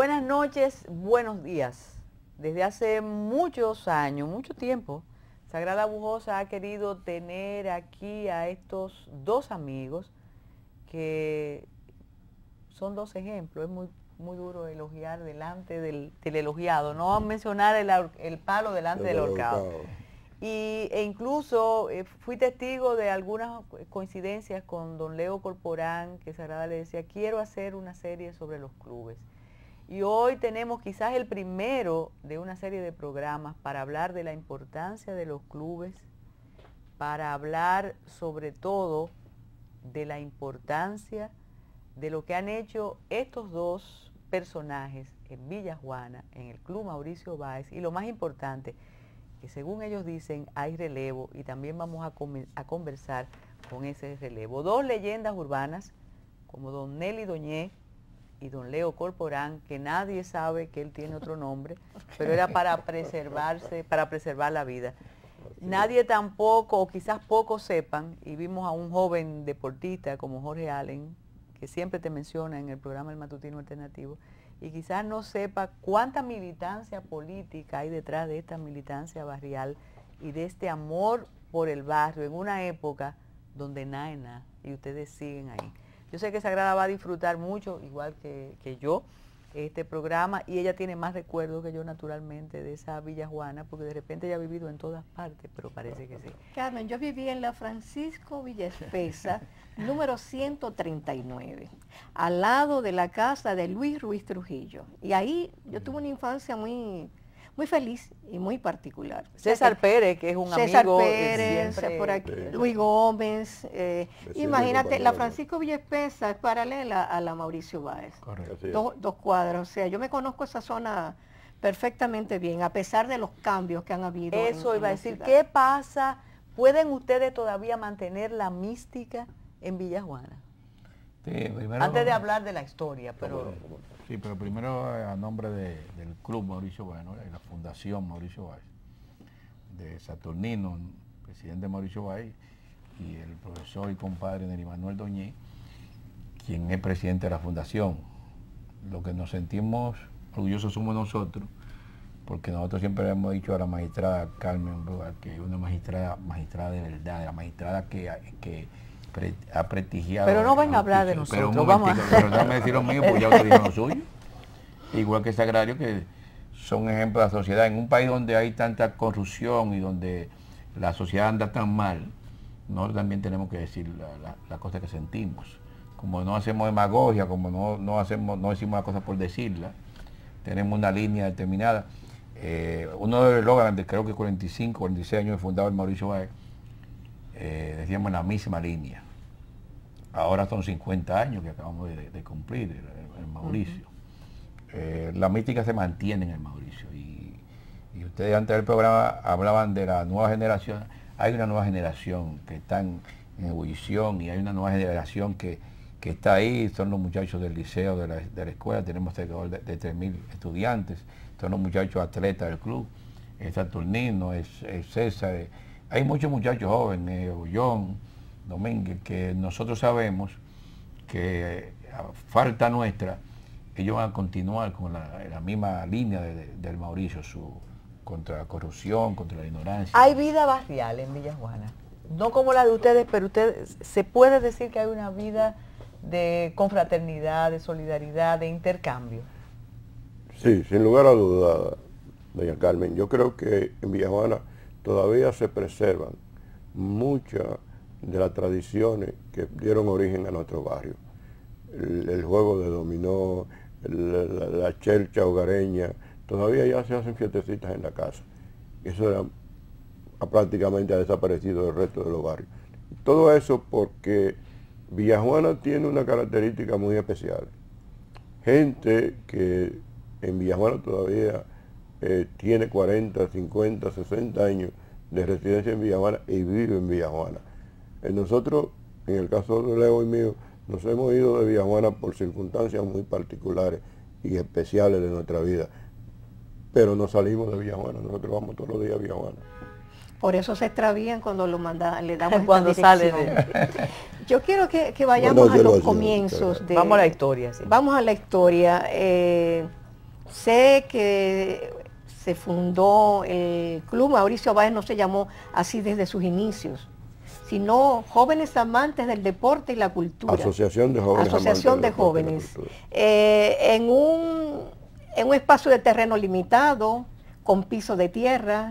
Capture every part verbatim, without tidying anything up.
Buenas noches, buenos días. Desde hace muchos años, mucho tiempo, Sagrada Bujosa ha querido tener aquí a estos dos amigos que son dos ejemplos. Es muy, muy duro elogiar delante del, del elogiado, no mencionar el, el palo delante del ahorcado. Y, e incluso eh, fui testigo de algunas coincidencias con don Leo Corporán, que Sagrada le decía, quiero hacer una serie sobre los clubes. Y hoy tenemos quizás el primero de una serie de programas para hablar de la importancia de los clubes, para hablar sobre todo de la importancia de lo que han hecho estos dos personajes en Villa Juana, en el Club Mauricio Báez, y lo más importante, que según ellos dicen hay relevo y también vamos a, a conversar con ese relevo. Dos leyendas urbanas como don Nelly Doñé y don Leo Corporán, que nadie sabe que él tiene otro nombre, pero era para preservarse, para preservar la vida. Nadie tampoco, o quizás pocos sepan, y vimos a un joven deportista como Jorge Allen, que siempre te menciona en el programa El Matutino Alternativo, y quizás no sepa cuánta militancia política hay detrás de esta militancia barrial y de este amor por el barrio en una época donde nada es nada y ustedes siguen ahí. Yo sé que Sagrada va a disfrutar mucho, igual que, que yo, este programa, y ella tiene más recuerdos que yo naturalmente de esa Villa Juana, porque de repente ella ha vivido en todas partes, pero parece que sí. Carmen, yo viví en la Francisco Villaespesa, número ciento treinta y nueve, al lado de la casa de Luis Ruiz Trujillo. Y ahí yo tuve una infancia muy, muy feliz y muy particular. César o sea que, Pérez, que es un César amigo Pérez, siempre, por aquí, sí. Luis Gómez. Eh, imagínate, la Francisco Villaespesa es paralela a la Mauricio Báez. Correcto. Do, dos cuadras. O sea, yo me conozco esa zona perfectamente bien, a pesar de los cambios que han habido. Eso en, iba en a decir, ciudad. ¿qué pasa? ¿Pueden ustedes todavía mantener la mística en Villa Juana? Sí, primero, antes de hablar de la historia, pero... Sí, pero primero a nombre de, del Club Mauricio Báez, ¿no? Y la Fundación Mauricio Báez, de Saturnino, presidente Mauricio Báez, y el profesor y compadre Nelly Manuel Doñé, quien es presidente de la Fundación. Lo que nos sentimos orgullosos somos nosotros, porque nosotros siempre hemos dicho a la magistrada Carmen Brugal, que es una magistrada, magistrada de verdad, la magistrada que... que Pre, ha prestigiado. Pero no van a hablar de nosotros, pero vamos a... Pero déjame decir lo mío, porque ya usted dijo lo suyo. Igual que Sagrario, que son ejemplos de la sociedad. En un país donde hay tanta corrupción y donde la sociedad anda tan mal, nosotros también tenemos que decir la, la, la cosa que sentimos. Como no hacemos demagogia, como no, no, hacemos, no decimos las cosas por decirla, tenemos una línea determinada. Eh, uno de los eslóganes de creo que cuarenta y cinco, cuarenta y seis años de fundado el Mauricio Báez, eh, decíamos en la misma línea. Ahora son cincuenta años que acabamos de, de cumplir el, el Mauricio. Uh-huh. eh, la mística se mantiene en el Mauricio. Y, y ustedes antes del programa hablaban de la nueva generación. Hay una nueva generación que está en, en ebullición y hay una nueva generación que, que está ahí. Son los muchachos del liceo, de la, de la escuela. Tenemos alrededor de, de tres mil estudiantes. Son los muchachos atletas del club. Es Saturnino, es, es César. Es, hay muchos muchachos jóvenes, Ollón, Domínguez, que nosotros sabemos que a falta nuestra, ellos van a continuar con la, la misma línea de, de, del Mauricio, su contra la corrupción, contra la ignorancia. Hay vida barrial en Villa Juana, no como la de ustedes, pero ustedes, se puede decir que hay una vida de confraternidad, de solidaridad, de intercambio. Sí, sin lugar a dudas, doña Carmen, yo creo que en Villa Juana todavía se preservan muchas de las tradiciones que dieron origen a nuestro barrio. El, el juego de dominó, la, la, la chelcha hogareña, todavía ya se hacen fiestecitas en la casa. Eso era, prácticamente ha desaparecido del resto de los barrios. Todo eso porque Villa Juana tiene una característica muy especial. Gente que en Villa Juana todavía eh, tiene cuarenta, cincuenta, sesenta años de residencia en Villa Juana y vive en Villa Juana. Nosotros, en el caso de Leo y mío, nos hemos ido de Villa Juana por circunstancias muy particulares y especiales de nuestra vida, pero no salimos de Villa Juana, nosotros vamos todos los días a Villa Juana. Por eso se extravían cuando lo mandan, le damos cuando sale de... Yo quiero que, que vayamos bueno, a los comienzos. De, vamos a la historia. Sí. Vamos a la historia. Eh, sé que se fundó el Club Mauricio Báez, no se llamó así desde sus inicios, sino Jóvenes Amantes del Deporte y la Cultura. Asociación de Jóvenes Asociación Amantes de del Deporte y la Jóvenes. Cultura. Eh, en, un, en un espacio de terreno limitado, con piso de tierra,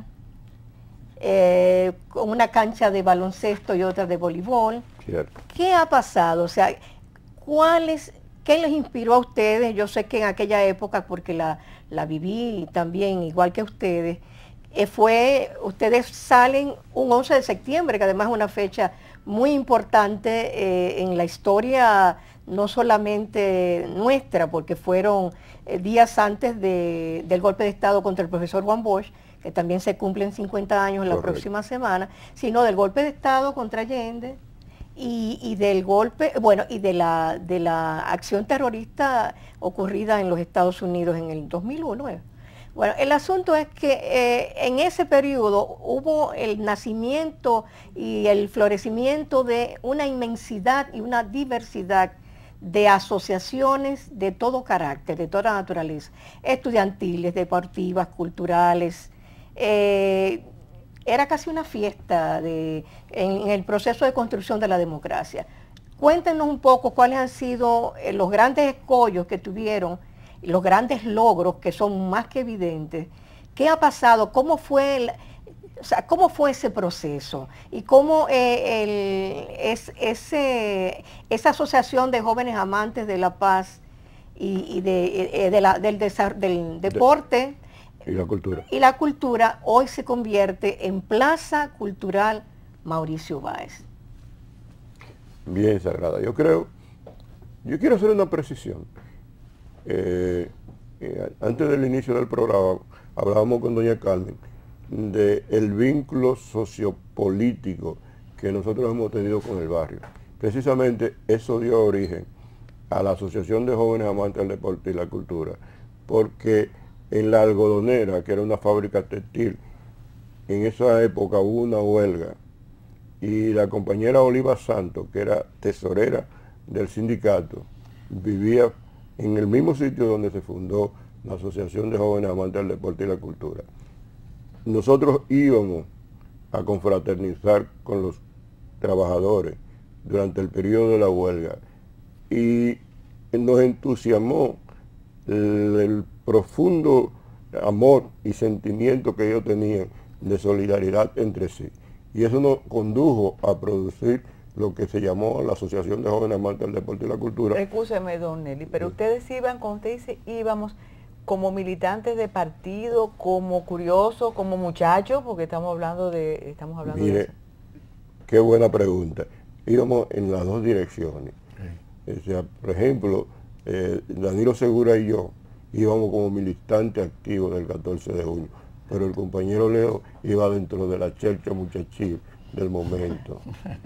eh, con una cancha de baloncesto y otra de voleibol. Cierto. ¿Qué ha pasado? O sea, ¿cuáles, qué les inspiró a ustedes? Yo sé que en aquella época, porque la, la viví también, igual que ustedes, eh, fue, ustedes salen un once de septiembre, que además es una fecha muy importante eh, en la historia, no solamente nuestra, porque fueron eh, días antes de, del golpe de Estado contra el profesor Juan Bosch, que también se cumplen cincuenta años en la Correcto. próxima semana, sino del golpe de Estado contra Allende y, y del golpe, bueno, y de la, de la acción terrorista ocurrida en los Estados Unidos en el dos mil uno. ¿eh? Bueno, el asunto es que eh, en ese periodo hubo el nacimiento y el florecimiento de una inmensidad y una diversidad de asociaciones de todo carácter, de toda naturaleza, estudiantiles, deportivas, culturales. Eh, era casi una fiesta de, en, en el proceso de construcción de la democracia. Cuéntenos un poco cuáles han sido eh, los grandes escollos que tuvieron, y los grandes logros que son más que evidentes. ¿Qué ha pasado? ¿Cómo fue el, o sea, cómo fue ese proceso? Y cómo eh, el, es, ese, esa asociación de jóvenes amantes de la paz y, y de, eh, de la, del, desa- del deporte Y la cultura. y la cultura hoy se convierte en Plaza Cultural Mauricio Báez. Bien, Sagrada. Yo creo, yo quiero hacer una precisión. Eh, eh, antes del inicio del programa hablábamos con doña Carmen del vínculo sociopolítico que nosotros hemos tenido con el barrio. Precisamente eso dio origen a la Asociación de Jóvenes Amantes del Deporte y la Cultura, porque en la algodonera, que era una fábrica textil, en esa época hubo una huelga y la compañera Oliva Santos, que era tesorera del sindicato, vivía en el mismo sitio donde se fundó la Asociación de Jóvenes Amantes del Deporte y la Cultura. Nosotros íbamos a confraternizar con los trabajadores durante el periodo de la huelga y nos entusiasmó el, el profundo amor y sentimiento que ellos tenían de solidaridad entre sí. Y eso nos condujo a producir lo que se llamó la Asociación de Jóvenes Amantes del Deporte y la Cultura. Excúseme, don Nelly, pero ustedes iban, como usted dice, íbamos como militantes de partido, como curiosos, como muchachos, porque estamos hablando de, estamos hablando Mire, de eso. qué buena pregunta. Íbamos en las dos direcciones. Sí. O sea, por ejemplo, eh, Danilo Segura y yo íbamos como militantes activos del catorce de junio, pero el compañero Leo iba dentro de la chercha muchachil del momento.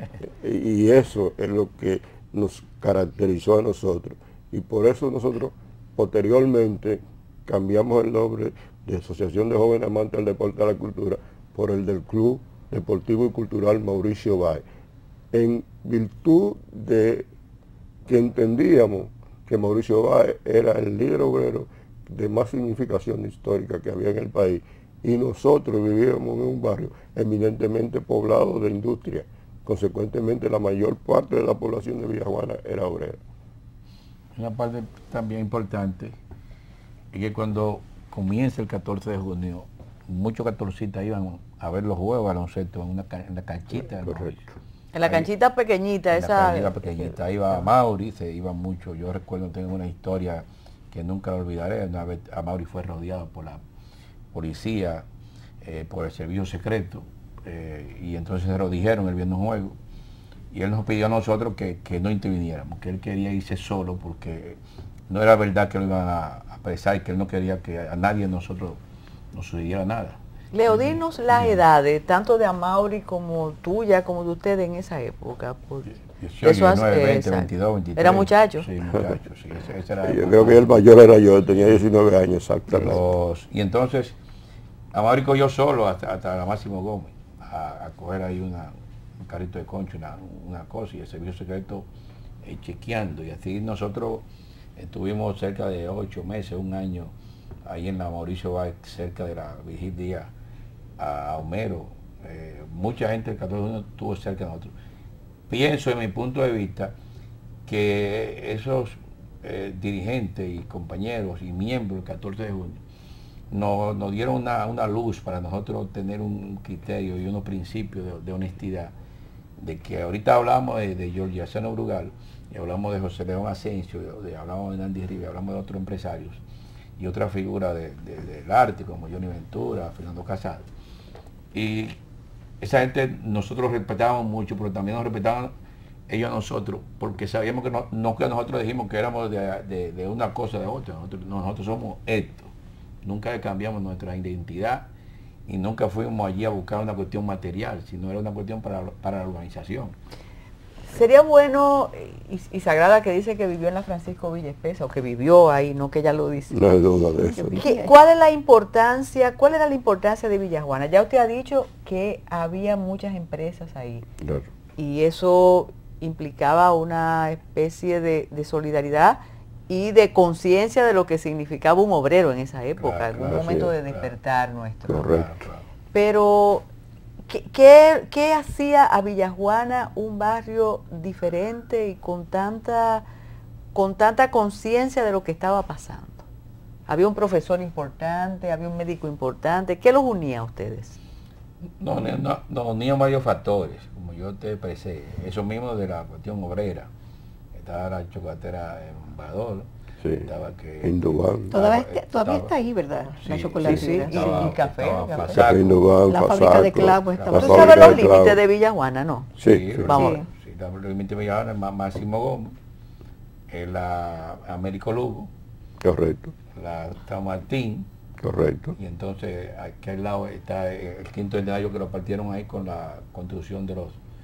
Y eso es lo que nos caracterizó a nosotros. Y por eso nosotros posteriormente cambiamos el nombre de Asociación de Jóvenes Amantes del Deporte y la Cultura por el del Club Deportivo y Cultural Mauricio Báez, en virtud de que entendíamos que Mauricio Báez era el líder obrero de más significación histórica que había en el país, y nosotros vivíamos en un barrio eminentemente poblado de industria. Consecuentemente, la mayor parte de la población de Villajuana era obrera. Una parte también importante es que cuando comienza el catorce de junio, muchos catorcistas iban a ver los juegos de baloncesto en, una, en la canchita. Correcto. En la Ahí, canchita pequeñita, en esa... la canchita pequeñita. Ahí iba Mauri, se iba mucho. Yo recuerdo, tengo una historia que nunca la olvidaré. Una vez a Mauri fue rodeado por la policía, eh, por el servicio secreto, eh, y entonces se lo dijeron, él viendo un juego, y él nos pidió a nosotros que, que no interviniéramos, que él quería irse solo porque no era verdad que lo iban a apresar y que él no quería que a nadie de nosotros nos sucediera nada. Leo, dinos las edades, tanto de Amaury como tuya, como de ustedes en esa época. Porque dieciocho, eso hace- diecinueve, veinte, exacto. veintidós, veintitrés. ¿Era muchacho? Sí, muchacho, sí. Ese, ese era Yo creo que el mayor era yo, tenía diecinueve años exactamente. Los, y entonces, Amaury cogió solo hasta, hasta la Máximo Gómez a, a coger ahí una, un carrito de concho, una, una cosa, y el servicio secreto eh, chequeando. Y así nosotros estuvimos cerca de ocho meses, un año, ahí en la Mauricio Báez, cerca de la Virgil a Homero. Eh, mucha gente del catorce de junio estuvo cerca de nosotros. Pienso, en mi punto de vista, que esos eh, dirigentes y compañeros y miembros del catorce de junio nos, nos dieron una, una luz para nosotros tener un criterio y unos principios de, de honestidad, de que ahorita hablamos de, de George Asano Brugal, y hablamos de José León Asensio, de, de, hablamos de Nandy Rivera, hablamos de otros empresarios y otras figuras de, de, del arte como Johnny Ventura, Fernando Casado. Y esa gente nosotros respetábamos mucho, pero también nos respetaban ellos a nosotros, porque sabíamos que no, no que nosotros dijimos que éramos de, de, de una cosa o de otra, nosotros, nosotros somos esto, nunca cambiamos nuestra identidad y nunca fuimos allí a buscar una cuestión material, sino era una cuestión para, para la organización. Sería bueno, y, y Sagrada que dice que vivió en la Francisco Villa Espesa, o que vivió ahí, no que ella lo dice. No hay duda de eso. ¿Qué, ¿Cuál es la importancia, cuál era la importancia de Villajuana? Ya usted ha dicho que había muchas empresas ahí. Claro. Y eso implicaba una especie de, de solidaridad y de conciencia de lo que significaba un obrero en esa época, Claro, algún claro, momento sí, de despertar claro. nuestro. Correcto. Claro, claro. Pero, ¿qué, qué, qué hacía a Villajuana un barrio diferente y con tanta, con tanta conciencia de lo que estaba pasando? Había un profesor importante, había un médico importante. ¿Qué los unía a ustedes? No, no, no, nos unían varios factores, como yo te expresé, eso mismo de la cuestión obrera. Estaba la chocolatera en Bador, Sí. estaba que Indubán. Todavía, estaba- todavía estaba- está ahí, ¿verdad? La Sí, chocolatera. sí, sí, y- estaba- y café, estaba café. Fasaco, Café Indubán, La fábrica de Fasaco, clavos la estaba. ¿Tú fábrica sabes los de límites clavos. de Villajuana, no? Sí, Sí, sí. Vamos. sí, sí, la- los límites me llevaban a Máximo Gómez, en la Américo Lugo, Correcto, la San Martín, correcto. y entonces aquí al lado está el quinto centenario que lo partieron ahí con la construcción de los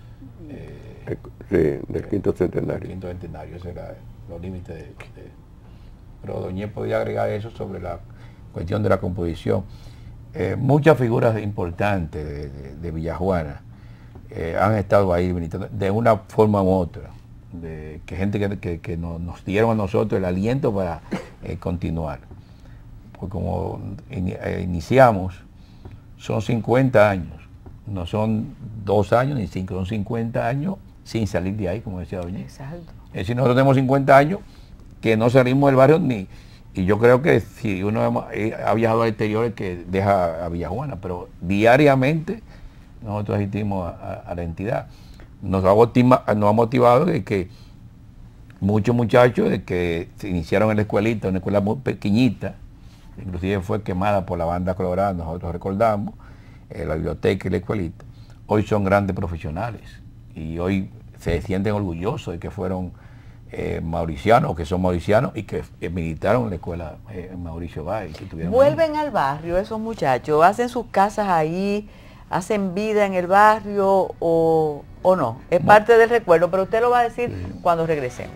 eh, Eh, Sí, del quinto el centenario. quinto centenario, ese era los límites de, de- pero Doñé podía agregar eso sobre la cuestión de la composición. Eh, muchas figuras importantes de, de- de Villajuana eh, han estado ahí militando de una forma u otra, de que gente que, que- que nos, nos dieron a nosotros el aliento para eh, continuar. Pues como in- eh, iniciamos, son cincuenta años, no son dos años ni cinco, son cincuenta años sin salir de ahí, como decía Doña. Exacto. Es decir, nosotros tenemos cincuenta años que no salimos del barrio ni... Y yo creo que si uno hemos- eh, ha viajado al exterior es que deja a Villajuana, pero diariamente nosotros asistimos a, a- a la entidad. Nos ha, motiva- nos ha motivado de que muchos muchachos de que se iniciaron en la escuelita, una escuela muy pequeñita, inclusive fue quemada por la banda colorada, nosotros recordamos, eh, la biblioteca y la escuelita, hoy son grandes profesionales y hoy se sienten orgullosos de que fueron eh, mauricianos, o que son mauricianos y que eh, militaron en la escuela eh, en Mauricio Báez. que estuvieron ahí. Vuelven al barrio esos muchachos, hacen sus casas ahí, hacen vida en el barrio o, o no. Es No. parte del recuerdo, pero usted lo va a decir cuando regresemos.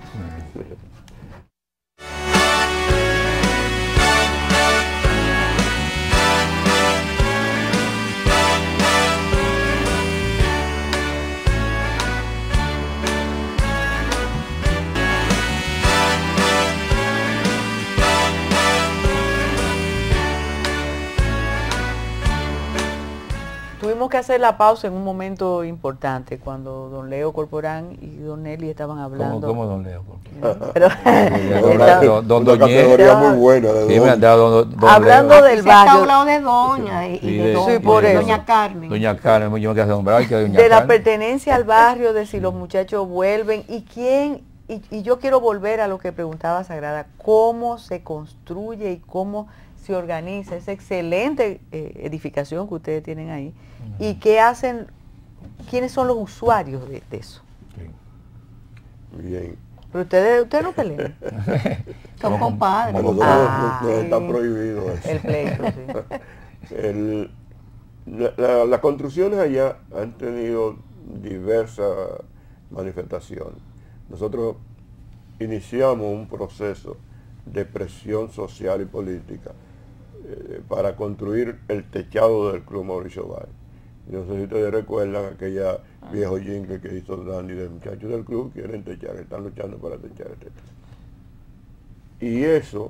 Tuvimos que hacer la pausa en un momento importante cuando don Leo Corporán y don Nelly estaban ¿Cómo, hablando. cómo don Leo? Pero- Don- don- don Una Doñé. categoría muy buena. de Sí, me don- han dado don, don Hablando Leo. del Se está barrio, hablando de doña y, y Sí, de, de- doña, Sí, por de eso. doña Carmen. Doña Carmen, yo me quedé nombrado, que doña de la Carmen. pertenencia al barrio, de si los muchachos vuelven y quién, y, y yo quiero volver a lo que preguntaba Sagrada, cómo se construye y cómo se organiza esa excelente eh, edificación que ustedes tienen ahí y qué hacen, quiénes son los usuarios de, de eso. Sí. Bien. Pero ustedes, ustedes no pelean. Son A compadres. nosotros Ah, nos- nos está sí. prohibido eso. El pleito, sí. El- la- la- las construcciones allá han tenido diversas manifestaciones. Nosotros iniciamos un proceso de presión social y política eh, para construir el techado del Club Mauricio Báez. Y no sé si ustedes recuerdan aquella viejo jingle que hizo Dandy de muchachos del club quieren techar, están luchando para techar el techo. Y eso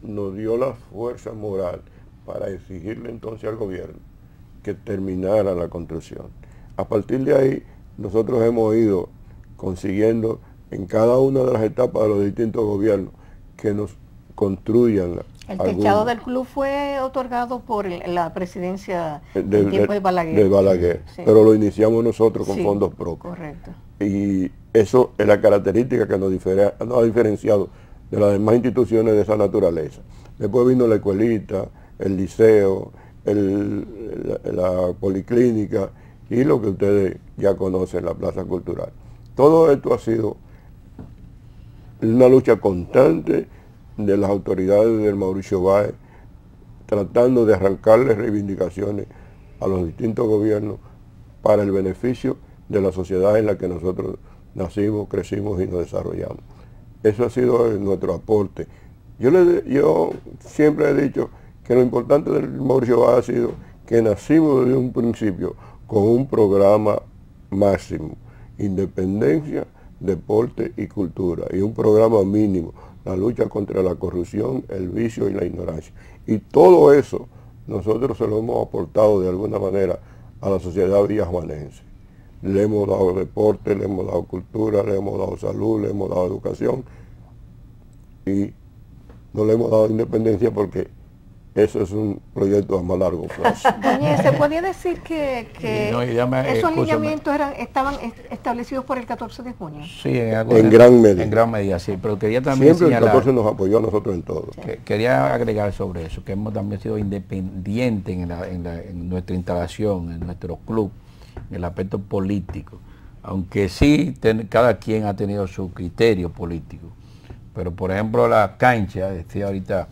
nos dio la fuerza moral para exigirle entonces al gobierno que terminara la construcción. A partir de ahí, nosotros hemos ido consiguiendo en cada una de las etapas de los distintos gobiernos que nos construyan. El algún, techado del club fue otorgado por el, la presidencia del del tiempo de Balaguer. De Balaguer, sí. Pero lo iniciamos nosotros con Sí, fondos propios. Correcto. Y eso es la característica que nos, difere, nos ha diferenciado de las demás instituciones de esa naturaleza. Después vino la escuelita, el liceo, el, la, la policlínica y lo que ustedes ya conocen, la plaza cultural. Todo esto ha sido una lucha constante de las autoridades del Mauricio Báez, tratando de arrancarle reivindicaciones a los distintos gobiernos para el beneficio de la sociedad en la que nosotros nacimos, crecimos y nos desarrollamos. Eso ha sido nuestro aporte. Yo, le, yo siempre he dicho que lo importante del Mauricio Báez ha sido que nacimos desde un principio con un programa máximo, independencia, deporte y cultura, y un programa mínimo, la lucha contra la corrupción, el vicio y la ignorancia. Y todo eso nosotros se lo hemos aportado de alguna manera a la sociedad villajuanense. Le hemos dado deporte, le hemos dado cultura, le hemos dado salud, le hemos dado educación y no le hemos dado independencia porque eso es un proyecto a más largo plazo. Doña, ¿se podía decir que, que no, me, esos lineamientos eran, estaban est establecidos por el catorce de junio? Sí, en, algo, en en gran medida. En gran medida, sí, pero quería también Siempre señalar, el catorce nos apoyó a nosotros en todo. Que, quería agregar sobre eso, que hemos también sido independientes en, la, en, la, en nuestra instalación, en nuestro club, en el aspecto político, aunque sí ten, cada quien ha tenido su criterio político. Pero por ejemplo la cancha, decía ahorita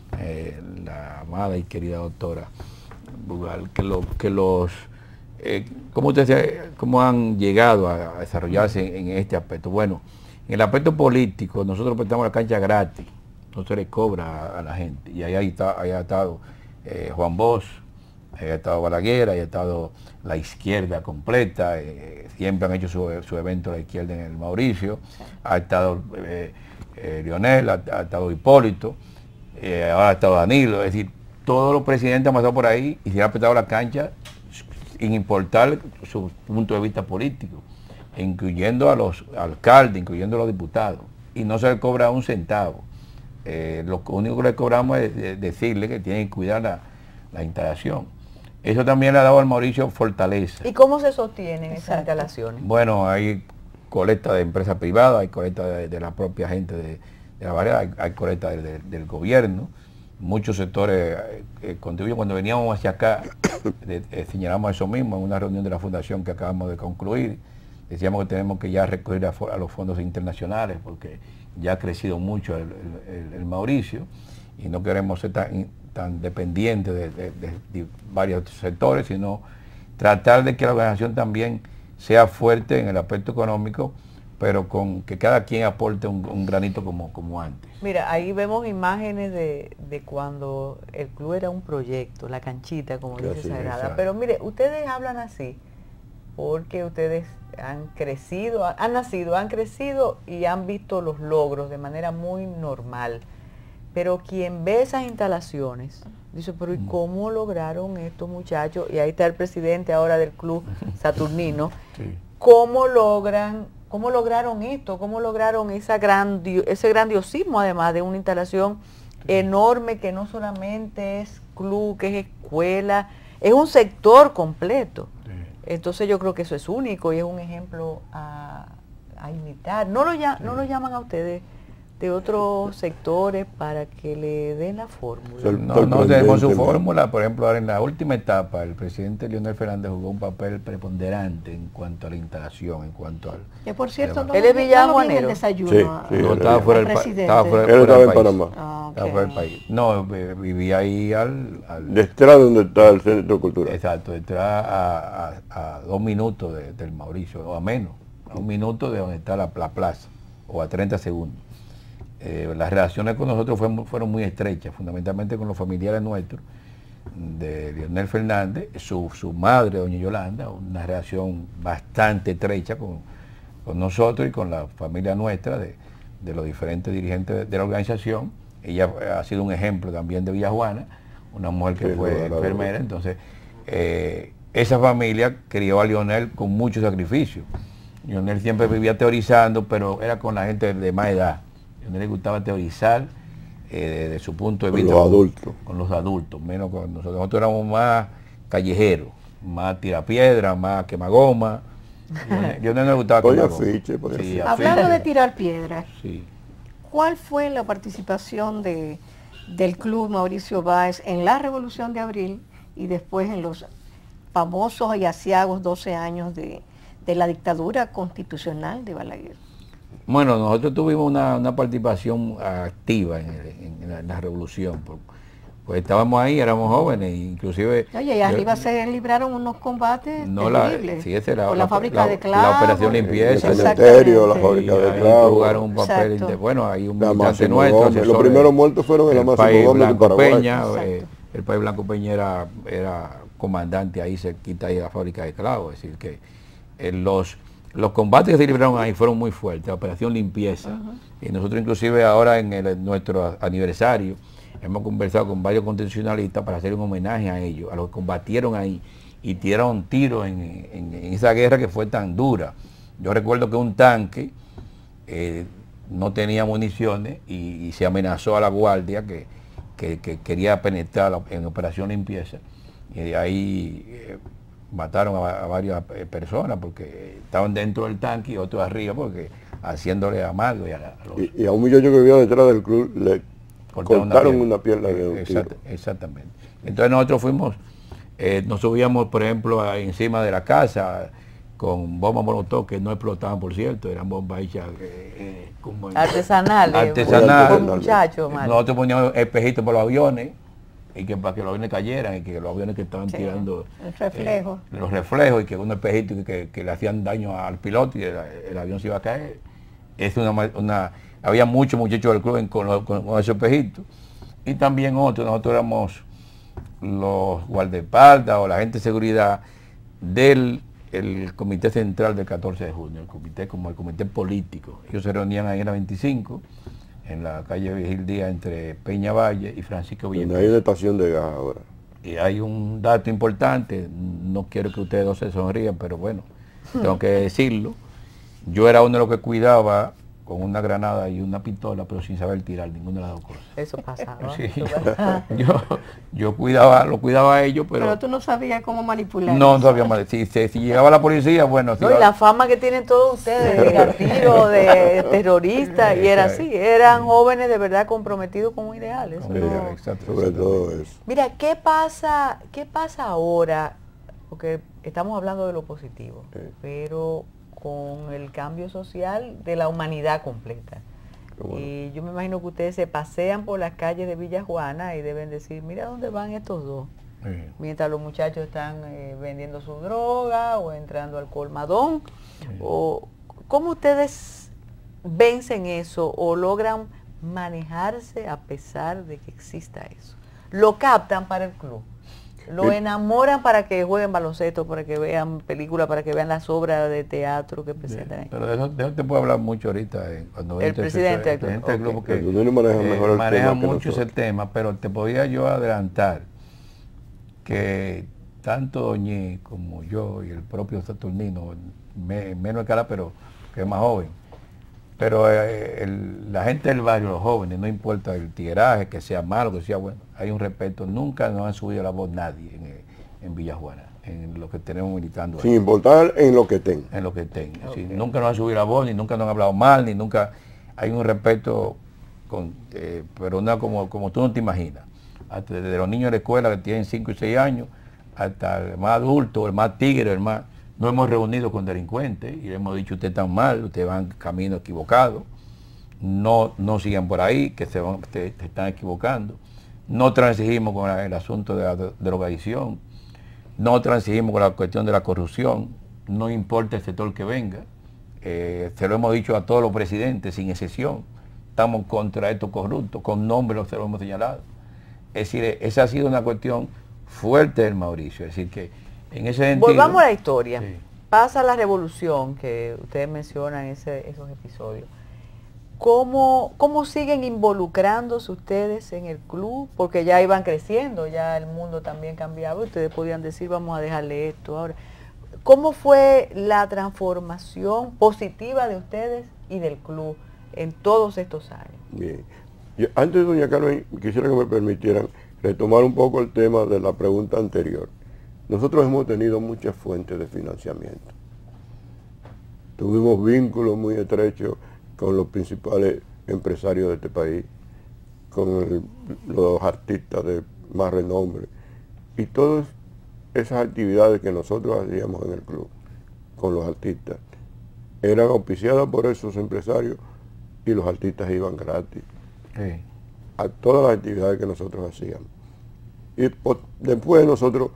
eh, la amada y querida doctora Bugal, que, lo, que los, eh, ¿cómo usted decía, cómo han llegado a, a desarrollarse en, en este aspecto? Bueno, en el aspecto político, nosotros prestamos la cancha gratis, no se le cobra a, a la gente, y ahí, ahí, está, ahí ha estado eh, Juan Bosch, ahí ha estado Balaguer, ahí ha estado la izquierda completa, eh, siempre han hecho su, su evento la izquierda en el Mauricio, sí. ha estado eh, eh, Lionel, ha, ha estado Hipólito, eh, ahora ha estado Danilo, es decir, todos los presidentes han pasado por ahí y se han prestado la cancha sin importar su punto de vista político, incluyendo a los alcaldes, incluyendo a los diputados, y no se le cobra un centavo. Eh, lo único que le cobramos es decirle que tienen que cuidar la, la instalación. Eso también le ha dado al Mauricio fortaleza. ¿Y cómo se sostienen esas instalaciones? Bueno, hay colecta de empresas privadas, hay colecta de, de la propia gente de, de la variedad, hay, hay colecta de, de, del gobierno. Muchos sectores eh, contribuyen. Cuando veníamos hacia acá, de, eh, señalamos eso mismo en una reunión de la fundación que acabamos de concluir. Decíamos que tenemos que ya recurrir a, a los fondos internacionales porque ya ha crecido mucho el, el, el Mauricio y no queremos ser tan, tan dependientes de, de, de, de varios sectores, sino tratar de que la organización también sea fuerte en el aspecto económico, pero con que cada quien aporte un, un granito como, como antes. Mira, ahí vemos imágenes de, de cuando el club era un proyecto, la canchita, como dice sí, Sagrada. exacto. Pero mire, ustedes hablan así porque ustedes han crecido, han nacido, han crecido y han visto los logros de manera muy normal. Pero quien ve esas instalaciones, dice, pero ¿y cómo lograron estos muchachos? Y ahí está el presidente ahora del club Saturnino. Sí. ¿Cómo logran, cómo lograron esto? ¿Cómo lograron esa grandio, ese grandiosismo además de una instalación sí. enorme que no solamente es club, que es escuela, es un sector completo? Sí. Entonces yo creo que eso es único y es un ejemplo a, a imitar. ¿No lo, sí. ¿No lo llaman a ustedes de otros sectores para que le den la fórmula? No, no tenemos su fórmula. Por ejemplo, ahora en la última etapa el presidente Leonel Fernández jugó un papel preponderante en cuanto a la instalación, en cuanto al... Que por cierto, no, él es villajuanero. No el desayuno. Sí, sí, no, estaba fuera del país. Estaba fuera, él estaba en Panamá. Ah, okay. Estaba fuera del país. No, vivía ahí al... al detrás de donde está el Centro Cultural. Exacto, detrás a, a, a dos minutos de, del Mauricio, o a menos, a un minuto de donde está la, la plaza, o a treinta segundos. Eh, las relaciones con nosotros fueron, fueron muy estrechas, fundamentalmente con los familiares nuestros, de Leonel Fernández, su, su madre, doña Yolanda, una relación bastante estrecha con, con nosotros y con la familia nuestra, de, de los diferentes dirigentes de, de la organización, ella ha sido un ejemplo también de Villajuana, una mujer que Sí, fue no, no, no. enfermera, entonces eh, esa familia crió a Lionel con mucho sacrificio. Lionel siempre vivía teorizando, pero era con la gente de más edad. A Lionel le gustaba teorizar eh, desde su punto de Con vista. los adultos. Con los adultos, menos con nosotros. Nosotros éramos más callejeros, más tirapiedra, más quemagoma. Lionel, Lionel no le gustaba Ponía quemagoma. afiche, ponía afiche. Hablando afiche. de tirar piedras, Sí. ¿cuál fue la participación de, del Club Mauricio Báez en la Revolución de Abril y después en los famosos y aciagos doce años de, de la dictadura constitucional de Balaguer? Bueno, nosotros tuvimos una, una participación activa en, el- en la, en la revolución, por- pues estábamos ahí, éramos jóvenes, inclusive... Oye, y yo- arriba se libraron unos combates no la, terribles. sí, esa era por la, fábrica la- de clavos. la operación limpieza, El Exactamente. cementerio, la y fábrica de ahí clavos. jugaron un papel, Exacto. inte- bueno, hay un La militante Máximo nuestro, Gómez. asesor Los de- primeros muertos fueron en la el Máximo país Gómez de Blanco Paraguay. Peña, Exacto. eh, el país Blanco Peña era, era comandante ahí cerquita ahí de la fábrica de clavos, es decir que eh, los los combates que se libraron ahí fueron muy fuertes, la operación limpieza, y nosotros inclusive ahora en, el, en nuestro aniversario hemos conversado con varios constitucionalistas para hacer un homenaje a ellos, a los que combatieron ahí y tiraron tiros en, en- en esa guerra que fue tan dura. Yo recuerdo que un tanque eh, no tenía municiones y, y se amenazó a la guardia que, que- que quería penetrar la- en operación limpieza, y de ahí eh, mataron a, a varias eh, personas porque estaban dentro del tanque y otros arriba porque haciéndole amargo y a, la- a los Y, y a un muchacho que vivía detrás del club le cortaron cortaron pierna. una pierna de un tiro. Exact- exactamente. Entonces nosotros fuimos, eh, nos subíamos, por ejemplo, a- encima de la casa con bombas molotov que no explotaban, por cierto, eran bombas hechas eh, eh, como en- Artesanales. Artesanales. Por muchachos, Mario. Nosotros poníamos espejitos por los aviones y que para que los aviones cayeran y que los aviones que estaban Sí, tirando el reflejo. eh, los reflejos y que un espejito que, que- que le hacían daño al piloto y el, el avión se iba a caer. Es una, ma- una había muchos muchachos del club en- con, los- con- con esos espejitos y también otros. Nosotros éramos los guardaespaldas o la gente de seguridad del el comité central del catorce de junio, el comité como el comité político. Ellos se reunían ahí en la veinticinco, en la calle Vigil Díaz entre Peña Valle y Francisco Donde Villapé. hay una estación de gas ahora. Y hay un dato importante, no quiero que ustedes dos se sonrían, pero bueno, tengo que decirlo. Yo era uno de los que cuidaba con una granada y una pistola, pero sin saber tirar ninguna de las dos cosas. Eso pasaba. Sí, Eso yo, pasaba. yo, yo cuidaba, lo cuidaba a ellos, pero, Pero tú no sabías cómo manipular. no eso. sabía mal. Si, si, si llegaba la policía, bueno, si No, y iba- la fama que tienen todos ustedes de gatiro, de terroristas, y era así, eran jóvenes de verdad comprometidos con un ideal. Eso Sí, no- exacto, Sobre exactamente. todo eso. Mira, ¿qué pasa, qué pasa ahora? Porque estamos hablando de lo positivo, Sí. pero con el cambio social de la humanidad completa. Qué bueno. Y yo me imagino que ustedes se pasean por las calles de Villa Juana y deben decir, mira dónde van estos dos. Sí. Mientras los muchachos están eh, vendiendo su droga o entrando al colmadón. O, ¿cómo ustedes vencen eso o logran manejarse a pesar de que exista eso? Lo captan para el club. Lo Eh, enamoran para que jueguen baloncesto, para que vean películas, para que vean las obras de teatro que presentan ahí. Pero de eso, de eso te puedo hablar mucho ahorita. eh, cuando El entre presidente del el presidente del club, club, ok. porque El Dunino maneja mejor el maneja tema que mucho ese nosotros. tema, pero te podía yo adelantar que tanto Doñé como yo y el propio Saturnino, me- menos de cara, pero que es más joven, pero eh, el- la gente del barrio, los jóvenes, no importa el tigueraje, que sea malo, que sea bueno, hay un respeto, nunca nos han subido la voz nadie en, eh, en Villajuana, en lo que tenemos militando ahí, Sin importar en lo que tenga. en lo que tenga. Sí, nunca nos han subido la voz, ni nunca nos han hablado mal, ni nunca hay un respeto, con, eh, pero no como, como tú no te imaginas. Hasta desde los niños de la escuela que tienen cinco y seis años, hasta el más adulto, el más tigre, el más... Nos hemos reunido con delincuentes y le hemos dicho, ustedes están mal, ustedes van camino equivocado, no, no sigan por ahí, que se, van, te, te están equivocando. No transigimos con el asunto de la de- drogadicción, no transigimos con la cuestión de la corrupción, no importa el sector que venga. Eh, se lo hemos dicho a todos los presidentes, sin excepción. Estamos contra estos corruptos, con nombre se lo hemos señalado. Es decir, esa ha sido una cuestión fuerte del Mauricio. Es decir, que en ese sentido... Volvamos a la historia. Sí. Pasa la revolución que ustedes mencionan ese, esos episodios. ¿cómo, ¿cómo siguen involucrándose ustedes en el club? Porque ya iban creciendo, ya el mundo también cambiaba, ustedes podían decir, vamos a dejarle esto ahora. ¿Cómo fue la transformación positiva de ustedes y del club en todos estos años? Bien. Yo, antes, doña Carmen, quisiera que me permitieran retomar un poco el tema de la pregunta anterior. Nosotros hemos tenido muchas fuentes de financiamiento. Tuvimos vínculos muy estrechos con los principales empresarios de este país, con el, los artistas de más renombre, y todas esas actividades que nosotros hacíamos en el club con los artistas eran auspiciadas por esos empresarios y los artistas iban gratis Sí. a todas las actividades que nosotros hacíamos. Y por, después nosotros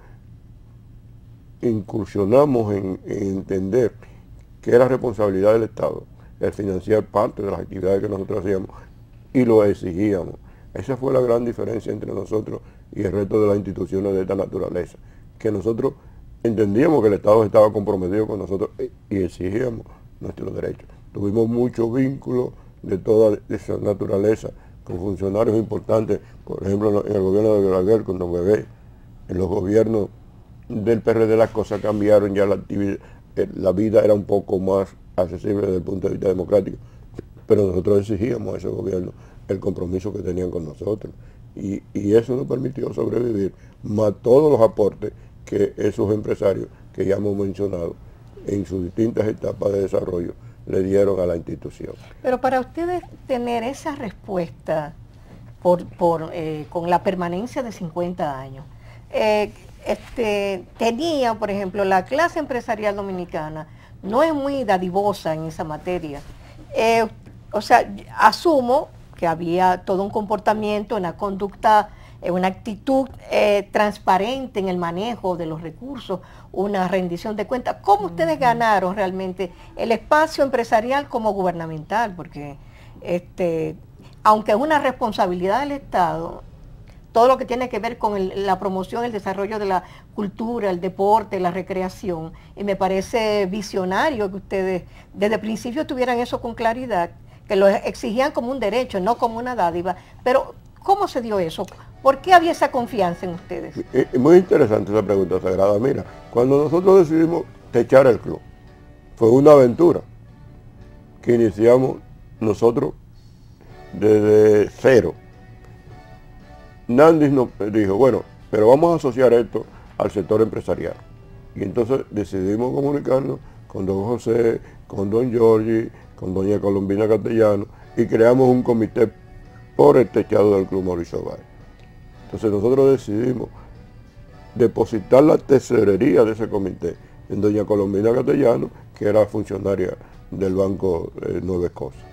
incursionamos en, en entender que era responsabilidad del Estado el financiar parte de las actividades que nosotros hacíamos y lo exigíamos. Esa fue la gran diferencia entre nosotros y el resto de las instituciones de esta naturaleza, que nosotros entendíamos que el Estado estaba comprometido con nosotros y exigíamos nuestros derechos. Tuvimos muchos vínculos de toda esa naturaleza con funcionarios importantes, por ejemplo en el gobierno de Balaguer con Don Bebé, en los gobiernos del P R D las cosas cambiaron, ya la actividad, la vida era un poco más accesible desde el punto de vista democrático, pero nosotros exigíamos a ese gobierno el compromiso que tenían con nosotros y, y eso nos permitió sobrevivir, más todos los aportes que esos empresarios que ya hemos mencionado en sus distintas etapas de desarrollo le dieron a la institución. Pero para ustedes tener esa respuesta por, por, eh, con la permanencia de cincuenta años, eh, este, tenía, por ejemplo, la clase empresarial dominicana no es muy dadivosa en esa materia. Eh, o sea, asumo que había todo un comportamiento, una conducta, eh, una actitud eh, transparente en el manejo de los recursos, una rendición de cuentas. ¿Cómo ustedes ganaron realmente el espacio empresarial como gubernamental? Porque este, aunque es una responsabilidad del Estado, todo lo que tiene que ver con el, la promoción, el desarrollo de la cultura, el deporte, la recreación, y me parece visionario que ustedes desde el principio tuvieran eso con claridad, que lo exigían como un derecho, no como una dádiva. Pero, ¿cómo se dio eso? ¿Por qué había esa confianza en ustedes? Es muy interesante esa pregunta, Sagrada. Mira, cuando nosotros decidimos techar el club, fue una aventura que iniciamos nosotros desde cero. Nandis nos dijo, bueno, pero vamos a asociar esto al sector empresarial. Y entonces decidimos comunicarnos con don José, con don Giorgi, con doña Colombina Castellano, y creamos un comité por el techado del Club Mauricio Báez. Entonces nosotros decidimos depositar la tesorería de ese comité en doña Colombina Castellano, que era funcionaria del Banco eh, Nueva Escocia.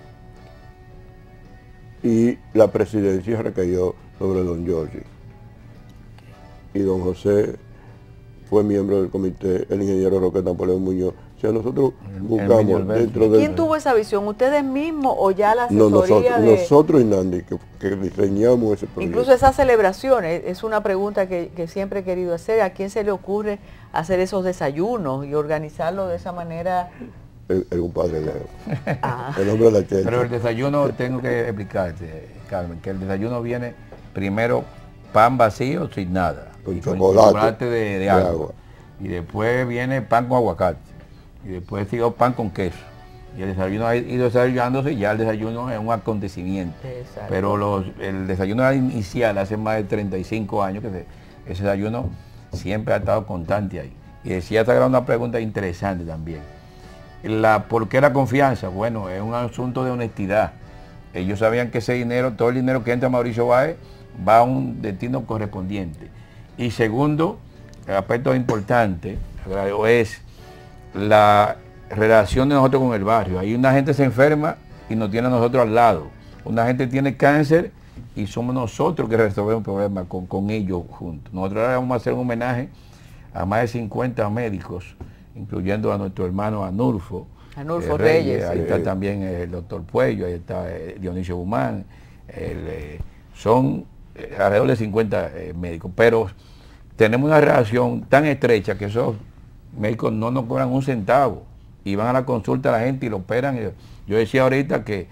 Y la presidencia recayó sobre don Giorgi. Y don José fue miembro del comité, el ingeniero Roque Napoleón Muñoz. O sea, nosotros buscamos dentro de... ¿Quién tuvo esa visión? ¿Ustedes mismos o ya la asesoría no, nosotros, de...? nosotros y Nandi, que, que diseñamos ese proyecto. Incluso esas celebraciones, es una pregunta que, que siempre he querido hacer. ¿A quién se le ocurre hacer esos desayunos y organizarlo de esa manera? El, el compadre Leo. Ah. El hombre de la checha. Pero el desayuno, tengo que explicarte, Carmen, que el desayuno viene primero pan vacío sin nada. Con y chocolate, con chocolate de, de, de agua. agua. Y después viene pan con aguacate. Y después sigo pan con queso. Y el desayuno ha ido desayunándose y ya el desayuno es un acontecimiento. Exacto. Pero los, el desayuno inicial hace más de treinta y cinco años que se, ese desayuno siempre ha estado constante ahí. Y decía, esta era una pregunta interesante también. La, ¿Por qué la confianza? Bueno, es un asunto de honestidad. Ellos sabían que ese dinero, todo el dinero que entra a Mauricio Báez, va a un destino correspondiente. Y segundo, el aspecto importante es la relación de nosotros con el barrio. Ahí una gente se enferma y nos tiene a nosotros al lado. Una gente tiene cáncer y somos nosotros que resolvemos problemas con, con ellos juntos. Nosotros ahora vamos a hacer un homenaje a más de cincuenta médicos, incluyendo a nuestro hermano Anulfo, Anulfo eh, Reyes. Reyes, ahí Sí. está también el doctor Puello, ahí está eh, Dionisio Guzmán, el, eh, son eh, alrededor de cincuenta eh, médicos, pero tenemos una relación tan estrecha que esos médicos no nos cobran un centavo y van a la consulta a la gente y lo operan. Yo decía ahorita que,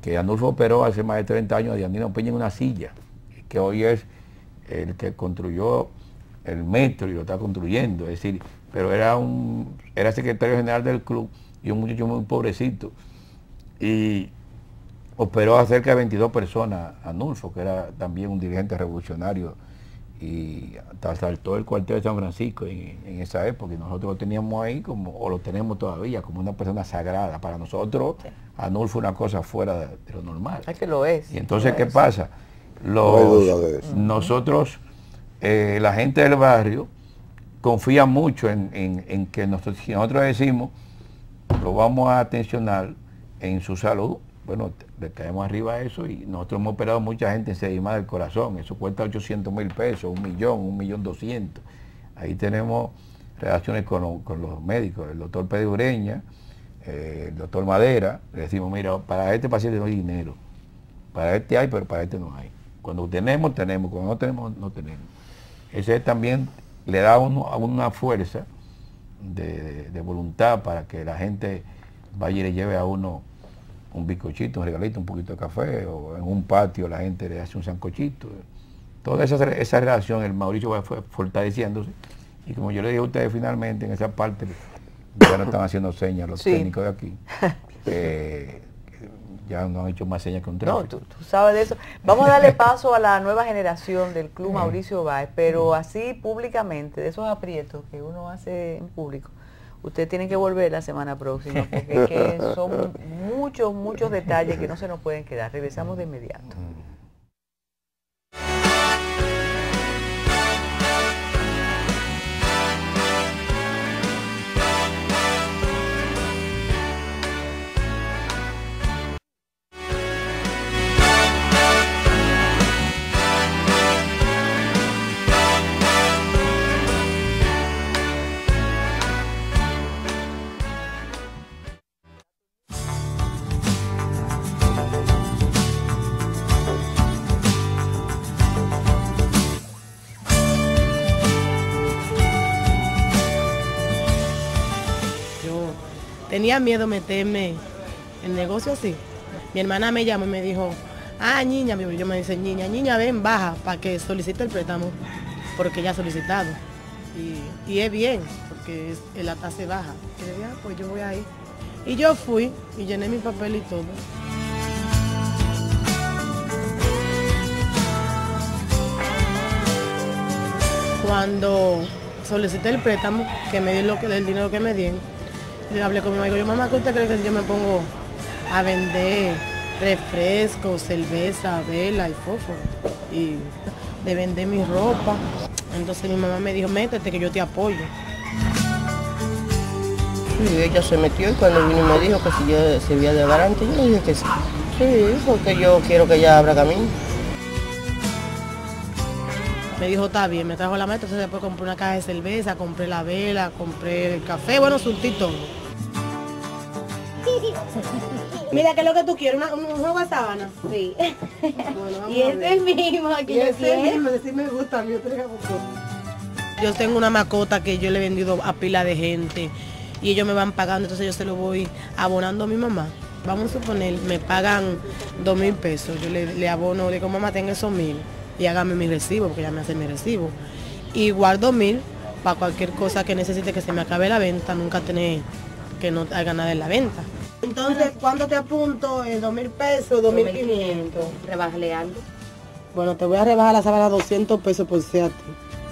que Anulfo operó hace más de treinta años a Diandino Peña en una silla, que hoy es el que construyó el metro y lo está construyendo, es decir, pero era un era secretario general del club y un muchacho muy pobrecito, y operó a cerca de veintidós personas Anulfo, que era también un dirigente revolucionario, y hasta asaltó el cuartel de San Francisco en, en esa época, y nosotros lo teníamos ahí como, o lo tenemos todavía, como una persona sagrada. Para nosotros, sí. Anulfo una cosa fuera de, de lo normal. Es que lo es. Y entonces, ¿qué es. pasa? Los, no hay duda de eso. Nosotros, eh, la gente del barrio, confía mucho en, en, en que nosotros, si nosotros decimos, lo vamos a atencionar en su salud, bueno, le caemos arriba a eso, y nosotros hemos operado mucha gente en sedima del corazón, eso cuesta ochocientos mil pesos, un millón, un millón doscientos. Ahí tenemos relaciones con, lo, con los médicos, el doctor Pedro Ureña, eh, el doctor Madera, le decimos, mira, para este paciente no hay dinero, para este hay, pero para este no hay. Cuando tenemos, tenemos, cuando no tenemos, no tenemos. Ese también le da a uno, a una fuerza de, de, de voluntad para que la gente vaya y le lleve a uno un bizcochito, un regalito, un poquito de café, o en un patio la gente le hace un sancochito. Toda esa, esa relación, el Mauricio va fue fortaleciéndose, y como yo le dije a ustedes, finalmente en esa parte ya no están haciendo señas los sí. técnicos de aquí, eh, ya no han hecho más señas que un tráfico. No, tú, tú sabes de eso. Vamos a darle paso a la nueva generación del Club Mauricio Báez, pero así públicamente, de esos aprietos que uno hace en público, usted tiene que volver la semana próxima, porque es que son muchos, muchos detalles que no se nos pueden quedar. Regresamos de inmediato. Tenía miedo meterme en negocio así. Mi hermana me llamó y me dijo, ah, niña, yo me dice, niña, niña, ven, baja, para que solicite el préstamo, porque ya ha solicitado. Y, y es bien, porque es, la tasa baja. Y le dije, ah, pues yo voy ahí. Y yo fui y llené mi papel y todo. Cuando solicité el préstamo, que me dio lo que, el dinero que me dieron, le hablé con mi mamá y digo, mamá, ¿qué usted cree que si yo me pongo a vender refrescos, cerveza, vela y fósforo? Y de vender mi ropa. Entonces mi mamá me dijo, métete que yo te apoyo. Y ella se metió, y cuando vino y me dijo que si yo servía de garante, yo le dije que sí. Sí, porque yo quiero que ella abra camino. Me dijo, está bien, me trajo la meta, entonces después compré una caja de cerveza, compré la vela, compré el café, bueno, surtí todo. Mira, ¿qué es lo que tú quieres? ¿Una, ¿Un juego de sábana? Sí. Bueno, y es el mismo que yo quiero. Sí me gusta, a mí, yo tengo una mascota que yo le he vendido a pila de gente y ellos me van pagando, entonces yo se lo voy abonando a mi mamá. Vamos a suponer, me pagan dos mil pesos, yo le, le abono, le digo, mamá, tenga esos mil y hágame mi recibo, porque ya me hace mi recibo. Y guardo mil para cualquier cosa que necesite que se me acabe la venta, nunca tener que no haga nada en la venta. Entonces, ¿cuánto te apunto? ¿En dos mil pesos, dos mil quinientos? Rebájale algo. Bueno, te voy a rebajar la sábana a doscientos pesos por ser a ti.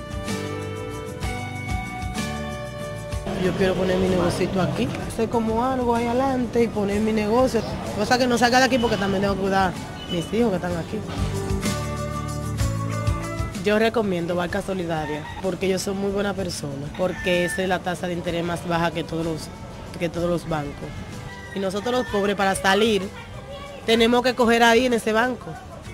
Yo quiero poner mi negocito aquí, hacer como algo ahí adelante y poner mi negocio. Cosa que no salga de aquí porque también tengo que cuidar a mis hijos que están aquí. Yo recomiendo Banca Solidaria porque yo soy muy buena persona, porque esa es la tasa de interés más baja que todos los, que todos los bancos. Y nosotros los pobres para salir tenemos que coger ahí en ese banco.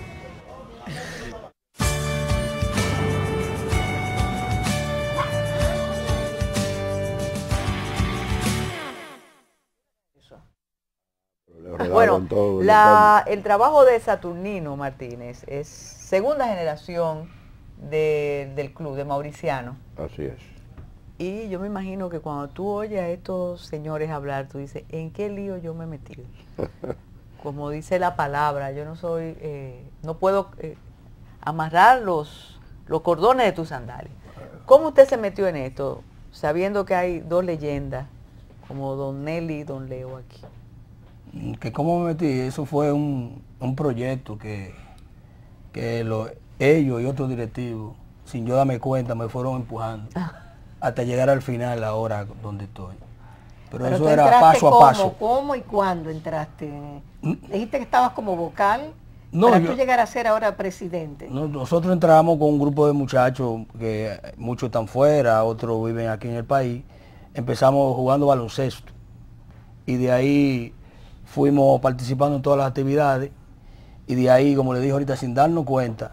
Bueno, la, el trabajo de Saturnino Martínez es segunda generación de, del club, de Mauriciano. Así es. Y yo me imagino que cuando tú oyes a estos señores hablar, tú dices, ¿en qué lío yo me he metido? como dice la palabra, yo no soy, eh, no puedo eh, amarrar los, los cordones de tus sandalias. ¿Cómo usted se metió en esto, sabiendo que hay dos leyendas, como don Nelly y don Leo aquí? Que cómo me metí, eso fue un, un proyecto que, que lo, ellos y otros directivos, sin yo darme cuenta, me fueron empujando hasta llegar al final, ahora donde estoy. Pero, Pero eso era paso cómo, a paso. ¿Cómo y cuándo entraste? Dijiste que estabas como vocal, no, para yo, tú llegar a ser ahora presidente. No, nosotros entramos con un grupo de muchachos que muchos están fuera, otros viven aquí en el país. Empezamos jugando baloncesto y de ahí fuimos participando en todas las actividades y de ahí, como le dije ahorita, sin darnos cuenta,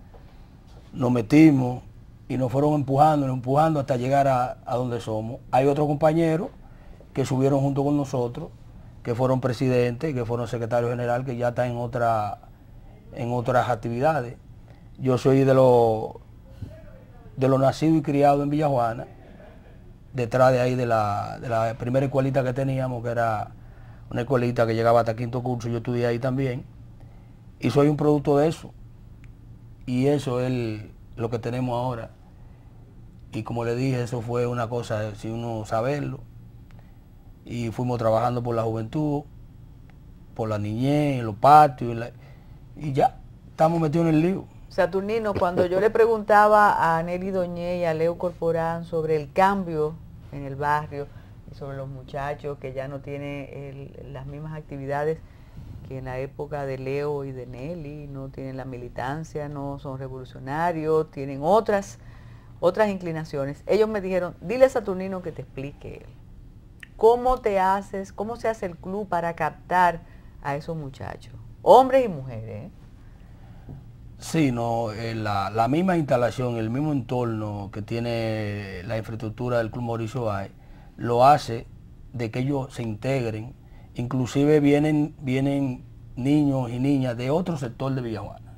nos metimos y nos fueron empujando, empujando hasta llegar a, a donde somos. Hay otros compañeros que subieron junto con nosotros, que fueron presidentes, que fueron secretarios general, que ya están en otra, en otras actividades. Yo soy de los de lo nacido y criado en Villajuana, detrás de ahí de la, de la primera escuelita que teníamos, que era una escuelita que llegaba hasta quinto curso, yo estudié ahí también, y soy un producto de eso, y eso es lo que tenemos ahora. Y como le dije, eso fue una cosa, si uno saberlo, y fuimos trabajando por la juventud, por la niñez, en los patios, y, la, y ya, estamos metidos en el lío. Saturnino, cuando yo le preguntaba a Nelly Doñé y a Leo Corporán sobre el cambio en el barrio y sobre los muchachos que ya no tienen el, las mismas actividades que en la época de Leo y de Nelly, no tienen la militancia, no son revolucionarios, tienen otras, otras inclinaciones. Ellos me dijeron, dile a Saturnino que te explique él. ¿Cómo te haces, cómo se hace el club para captar a esos muchachos? Hombres y mujeres, ¿eh? Sí, no, eh, la, la misma instalación, el mismo entorno que tiene la infraestructura del Club Mauricio Báez, lo hace de que ellos se integren. Inclusive vienen, vienen niños y niñas de otro sector de Villajuana.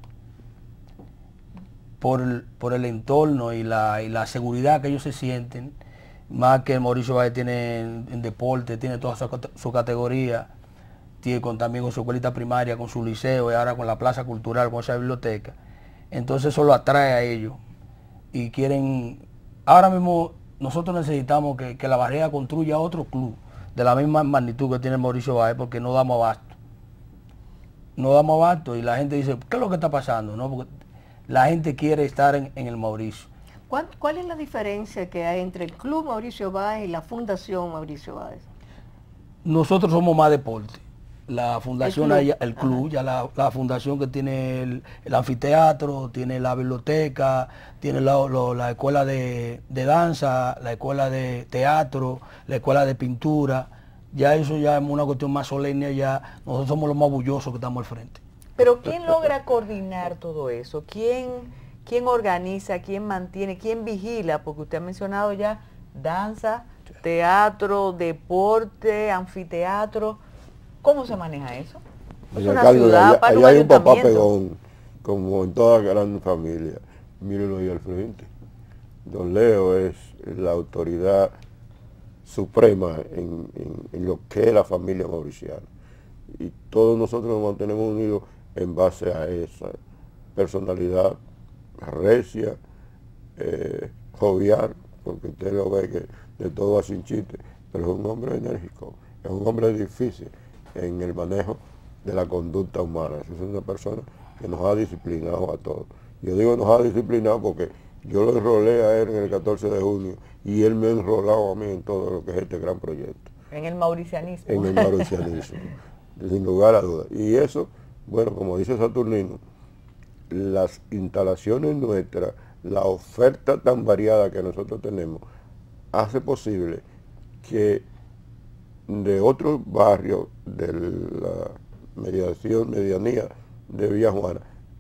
Por el, por el entorno y la, y la seguridad que ellos se sienten, más que el Mauricio Báez tiene en, en deporte, tiene toda su, su categoría, tiene con, también con su escuelita primaria, con su liceo y ahora con la plaza cultural, con esa biblioteca. Entonces eso lo atrae a ellos y quieren, ahora mismo nosotros necesitamos que, que la Barriga construya otro club de la misma magnitud que tiene el Mauricio Báez, porque no damos abasto. No damos abasto y la gente dice, ¿qué es lo que está pasando? ¿No? Porque la gente quiere estar en, en el Mauricio. ¿Cuál, ¿Cuál es la diferencia que hay entre el Club Mauricio Báez y la Fundación Mauricio Báez? Nosotros somos más deporte. La fundación, el club, el club Ajá. ya la, la fundación que tiene el, el anfiteatro, tiene la biblioteca, tiene la, lo, la escuela de, de danza, la escuela de teatro, la escuela de pintura. Ya eso ya es una cuestión más solemne, ya nosotros somos los más orgullosos que estamos al frente. Pero ¿quién logra coordinar todo eso? ¿Quién, quién organiza, quién mantiene, quién vigila? Porque usted ha mencionado ya danza, teatro, deporte, anfiteatro. ¿Cómo se maneja eso? Es una Carlos, ciudad, allá, para allá un hay un papá ayuntamiento. pegón, como en toda gran familia. Mírenlo ahí al frente. Don Leo es la autoridad suprema en, en, en lo que es la familia mauriciana. Y todos nosotros nos mantenemos unidos en base a esa personalidad recia, eh, jovial, porque usted lo ve que de todo va sin chiste, pero es un hombre enérgico, es un hombre difícil en el manejo de la conducta humana. Es una persona que nos ha disciplinado a todos. Yo digo nos ha disciplinado porque yo lo enrolé a él en el catorce de junio y él me ha enrolado a mí en todo lo que es este gran proyecto. En el mauricianismo. En el mauricianismo, sin lugar a dudas. Y eso, bueno, como dice Saturnino, las instalaciones nuestras, la oferta tan variada que nosotros tenemos, hace posible que de otros barrios de la mediación, medianía de Villajuana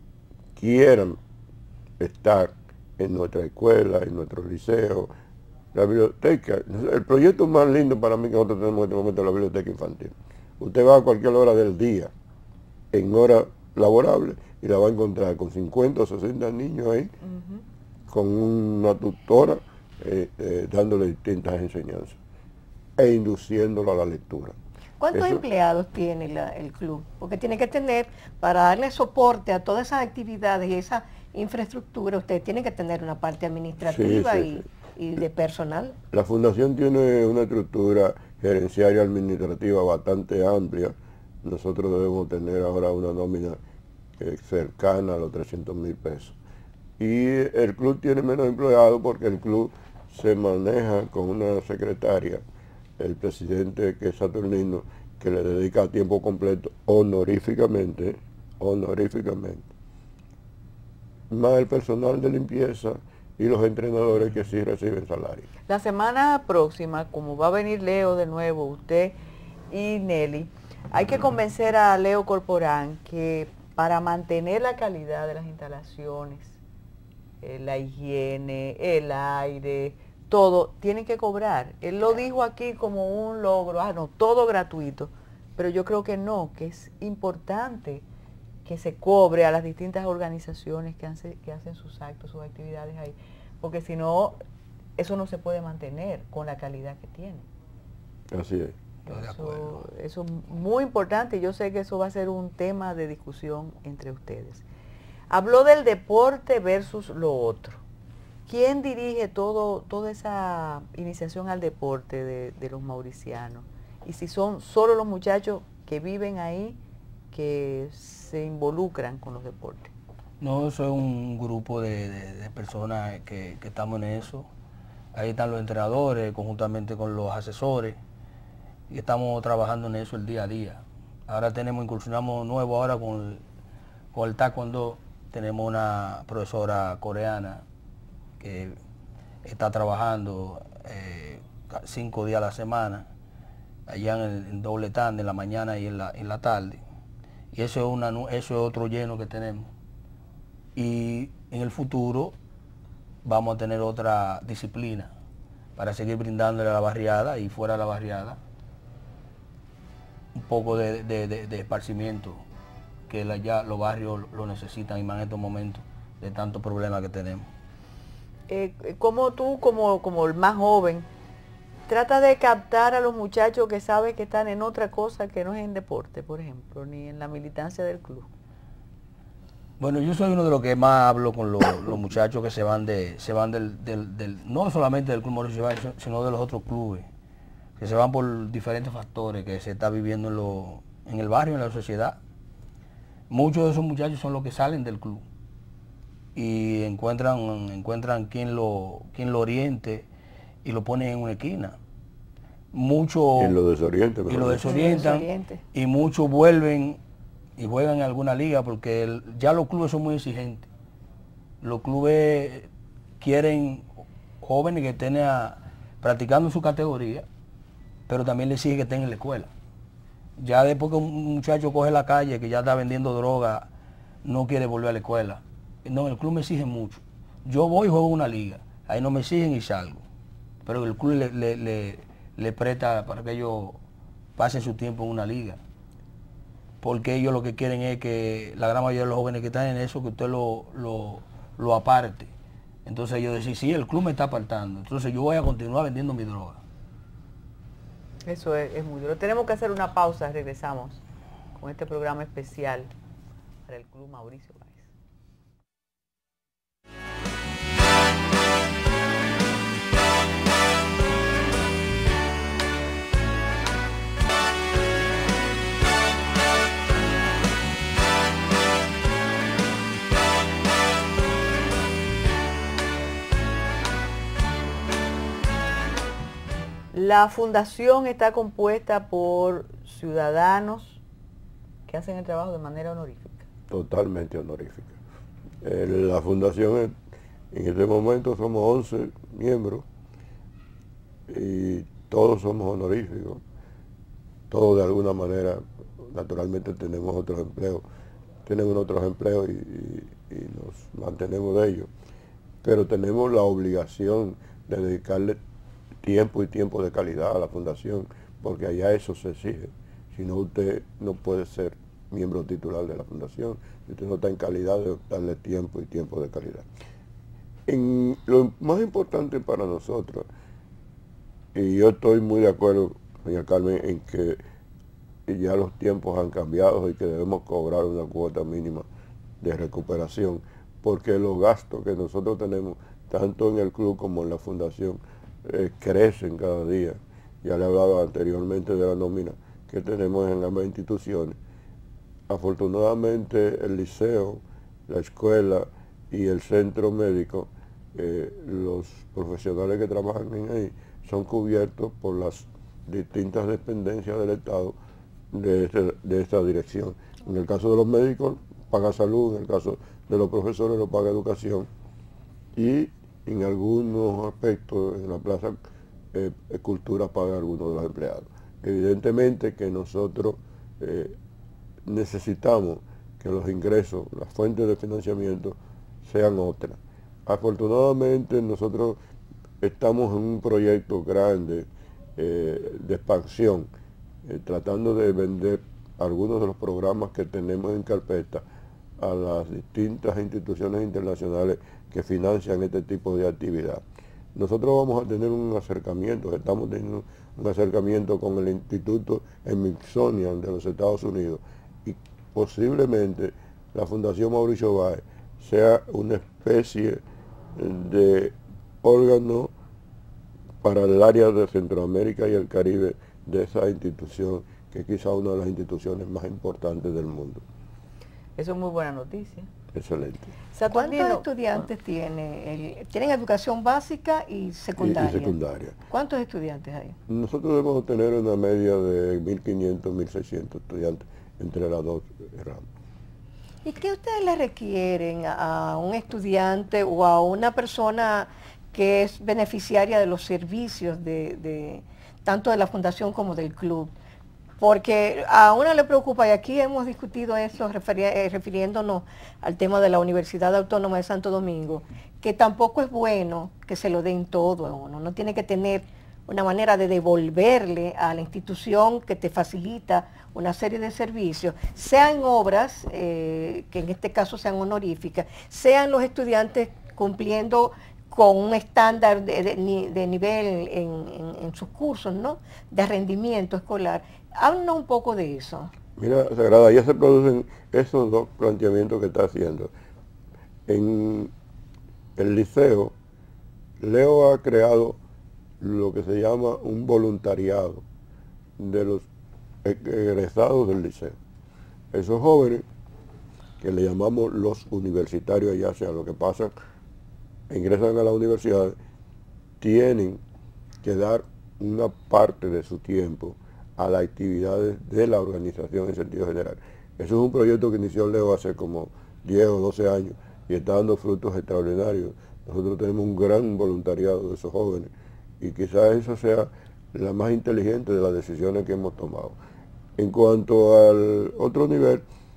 quieran estar en nuestra escuela, en nuestro liceo, la biblioteca. El proyecto más lindo para mí que nosotros tenemos en este momento es la biblioteca infantil. Usted va a cualquier hora del día, en hora laborable, y la va a encontrar con cincuenta o sesenta niños ahí, uh-huh. con una tutora eh, eh, dándole distintas enseñanzas e induciéndolo a la lectura. ¿Cuántos Eso- empleados tiene la- el club? Porque tiene que tener, para darle soporte a todas esas actividades y esa infraestructura, usted tiene que tener una parte administrativa Sí, sí, y, y de personal. La fundación tiene una estructura gerencial y administrativa bastante amplia. Nosotros debemos tener ahora una nómina eh, cercana a los trescientos mil pesos. Y el club tiene menos empleados porque el club se maneja con una secretaria, el presidente, que es Saturnino, que le dedica a tiempo completo honoríficamente, honoríficamente, más el personal de limpieza y los entrenadores que sí reciben salario. La semana próxima, como va a venir Leo de nuevo, usted y Nelly, hay que convencer a Leo Corporán que para mantener la calidad de las instalaciones, eh, la higiene, el aire, todo, tienen que cobrar. Él lo dijo aquí como un logro, ah, no, todo gratuito, pero yo creo que no, que es importante que se cobre a las distintas organizaciones que, hace, que hacen sus actos, sus actividades ahí, porque si no, eso no se puede mantener con la calidad que tiene. Así es. Eso, eso es muy importante y yo sé que eso va a ser un tema de discusión entre ustedes. Habló del deporte versus lo otro. ¿Quién dirige todo, toda esa iniciación al deporte de, de los mauricianos? Y si son solo los muchachos que viven ahí que se involucran con los deportes. No, eso es un grupo de, de- de personas que, que estamos en eso. Ahí están los entrenadores, conjuntamente con los asesores, y estamos trabajando en eso el día a día. Ahora tenemos, incursionamos nuevo ahora con el, con el taekwondo. Tenemos una profesora coreana que está trabajando eh, ca- cinco días a la semana, allá en, el, en doble tanda, en la mañana y en la, en la tarde. Y eso es, una, nu- eso es otro lleno que tenemos. Y en el futuro vamos a tener otra disciplina para seguir brindándole a la barriada y fuera de la barriada un poco de, de- de- de esparcimiento que la- ya los barrios lo necesitan y más en estos momentos de tantos problemas que tenemos. Eh, como tú, como, como el más joven, trata de captar a los muchachos que sabes que están en otra cosa que no es en deporte, por ejemplo, ni en la militancia del club. Bueno, yo soy uno de los que más hablo con los, los muchachos que se van de, se van del, del- del- no solamente del Club Mauricio Báez, sino de los otros clubes, que se van por diferentes factores que se está viviendo en, lo- en el barrio, en la sociedad. Muchos de esos muchachos son los que salen del club y encuentran, encuentran quien lo, quien lo oriente y lo pone en una esquina. Muchos Y lo desoriente. y mejor lo dicho. desorientan Desoriente. y muchos vuelven y juegan en alguna liga porque el- ya los clubes son muy exigentes. Los clubes quieren jóvenes que estén a- practicando su categoría, pero también les exigen que estén en la escuela. Ya después que un muchacho coge la calle, que ya está vendiendo droga, no quiere volver a la escuela. No, el club me exige mucho. Yo voy y juego una liga, ahí no me exigen y salgo. Pero el club le, le, le- le presta para que ellos pasen su tiempo en una liga. Porque ellos lo que quieren es que la gran mayoría de los jóvenes que están en eso, que usted lo, lo, lo aparte. Entonces ellos dicen, sí, el club me está apartando, entonces yo voy a continuar vendiendo mi droga. Eso es, es muy duro. Tenemos que hacer una pausa, regresamos con este programa especial para el Club Mauricio Báez. La fundación está compuesta por ciudadanos que hacen el trabajo de manera honorífica. Totalmente honorífica. Eh, la fundación es- en este momento somos once miembros y todos somos honoríficos. Todos de alguna manera, naturalmente tenemos otros empleos, tenemos otros empleos y, y- y nos mantenemos de ellos. Pero tenemos la obligación de dedicarle tiempo y tiempo de calidad a la fundación, porque allá eso se exige. Si no, usted no puede ser miembro titular de la fundación, si usted no está en calidad de darle tiempo y tiempo de calidad. En, lo más importante para nosotros, y yo estoy muy de acuerdo, doña Carmen, en que y ya los tiempos han cambiado y que debemos cobrar una cuota mínima de recuperación, porque los gastos que nosotros tenemos, tanto en el club como en la fundación, eh, crecen cada día. Ya le hablaba anteriormente de la nómina que tenemos en ambas instituciones. Afortunadamente el liceo, la escuela y el centro médico, eh, los profesionales que trabajan en ahí son cubiertos por las distintas dependencias del Estado de, este, de esta dirección. En el caso de los médicos paga salud, en el caso de los profesores lo paga educación, y en algunos aspectos en la plaza eh, cultura paga algunos de los empleados. Evidentemente que nosotros eh, necesitamos que los ingresos, las fuentes de financiamiento sean otras. Afortunadamente nosotros estamos en un proyecto grande eh, de expansión, eh, tratando de vender algunos de los programas que tenemos en carpeta a las distintas instituciones internacionales que financian este tipo de actividad. Nosotros vamos a tener un acercamiento, estamos teniendo un acercamiento con el Instituto Smithsonian de los Estados Unidos, y posiblemente la Fundación Mauricio Báez sea una especie de órgano para el área de Centroamérica y el Caribe de esa institución, que es quizá una de las instituciones más importantes del mundo. Eso es muy buena noticia. Excelente. ¿Cuántos estudiantes tiene? El, tienen educación básica y secundaria. Y, y secundaria. ¿Cuántos estudiantes hay? Nosotros debemos tener una media de mil quinientos, mil seiscientos estudiantes entre las dos ramas. ¿Y qué ustedes le requieren a un estudiante o a una persona que es beneficiaria de los servicios de, de tanto de la fundación como del club? Porque a uno le preocupa, y aquí hemos discutido eso referi eh, refiriéndonos al tema de la Universidad Autónoma de Santo Domingo, que tampoco es bueno que se lo den todo a uno. No tiene que tener una manera de devolverle a la institución que te facilita una serie de servicios, sean obras, eh, que en este caso sean honoríficas, sean los estudiantes cumpliendo con un estándar de, de, de nivel en, en, en sus cursos, ¿no?, de rendimiento escolar. Háblanos un poco de eso. Mira, Sagrada, ya se producen esos dos planteamientos que está haciendo. En el liceo, Leo ha creado lo que se llama un voluntariado de los egresados del liceo. Esos jóvenes, que le llamamos los universitarios, ya sea lo que pasa, ingresan a la universidad, tienen que dar una parte de su tiempo a las actividades de la organización en sentido general. Eso es un proyecto que inició Leo hace como diez o doce años y está dando frutos extraordinarios. Nosotros tenemos un gran voluntariado de esos jóvenes y quizás esa sea la más inteligente de las decisiones que hemos tomado. En cuanto al otro nivel,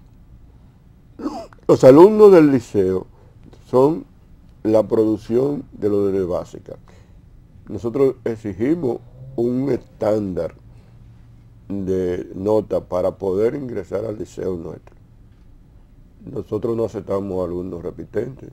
los alumnos del liceo son la producción de lo de básica. Nosotros exigimos un estándar de nota para poder ingresar al liceo nuestro. Nosotros no aceptamos alumnos repitentes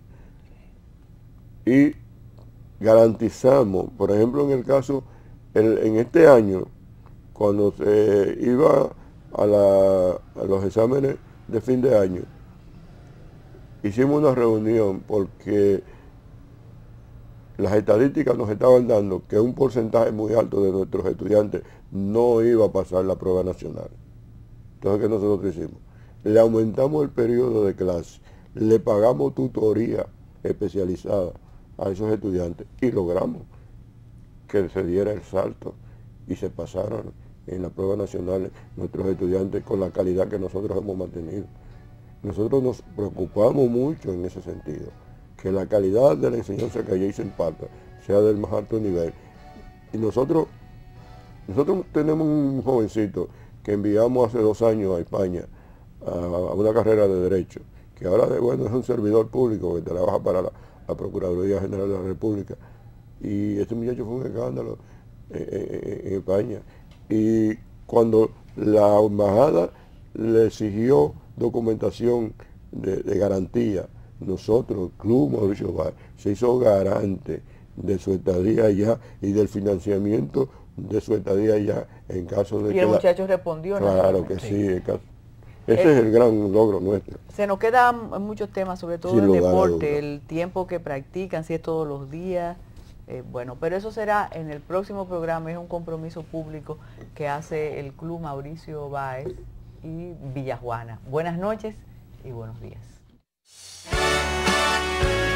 y garantizamos, por ejemplo, en el caso, el, en este año, cuando se iba a, la, a los exámenes de fin de año, hicimos una reunión porque las estadísticas nos estaban dando que un porcentaje muy alto de nuestros estudiantes no iba a pasar la prueba nacional. Entonces, ¿qué nosotros hicimos? Le aumentamos el periodo de clase, le pagamos tutoría especializada a esos estudiantes y logramos que se diera el salto y se pasaran en la prueba nacional nuestros estudiantes con la calidad que nosotros hemos mantenido. Nosotros nos preocupamos mucho en ese sentido, que la calidad de la enseñanza que allí se imparta sea del más alto nivel. Y nosotros, nosotros tenemos un jovencito que enviamos hace dos años a España a, a una carrera de Derecho, que ahora bueno, es un servidor público que trabaja para la, la Procuraduría General de la República. Y este muchacho fue un escándalo en, en, en España. Y cuando la embajada le exigió documentación de, de garantía, nosotros, Club Mauricio Báez, se hizo garante de su estadía allá y del financiamiento de su estadía allá en caso de Y que el la- muchacho respondió. Claro que naturalmente. sí, en caso- ese Eh, es el gran logro nuestro. Se nos quedan muchos temas, sobre todo Sin el lugar a deporte, duda. el tiempo que practican, si es todos los días. Eh, bueno, pero eso será en el próximo programa, es un compromiso público que hace el Club Mauricio Báez y Villajuana. Buenas noches y buenos días.